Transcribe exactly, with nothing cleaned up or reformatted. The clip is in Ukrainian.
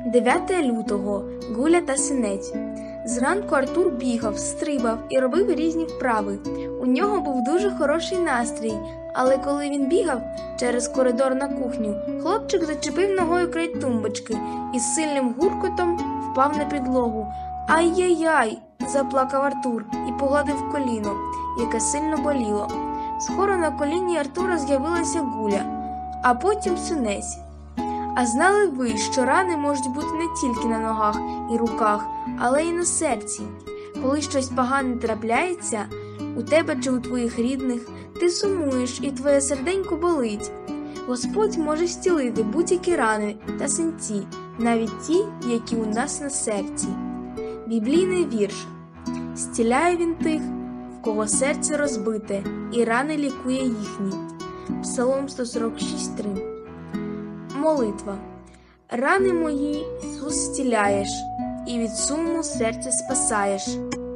дев'яте лютого. Гуля та синець. Зранку Артур бігав, стрибав і робив різні вправи. У нього був дуже хороший настрій, але коли він бігав через коридор на кухню, хлопчик зачепив ногою край тумбочки і з сильним гуркотом впав на підлогу. «Ай-яй-яй!» – заплакав Артур і погладив коліно, яке сильно боліло. Скоро на коліні Артура з'явилася Гуля, а потім синець. А знали ви, що рани можуть бути не тільки на ногах і руках, але й на серці? Коли щось погане трапляється, у тебе чи у твоїх рідних, ти сумуєш і твоє серденько болить. Господь може зцілити будь-які рани та синці, навіть ті, які у нас на серці. Біблійний вірш. «Зціляє він тих, в кого серце розбите, і рани лікує їхні». Псалом сто сорок шість три. Молитва. Рани мої, Ісус, зціляєш, і від суму серце спасаєш.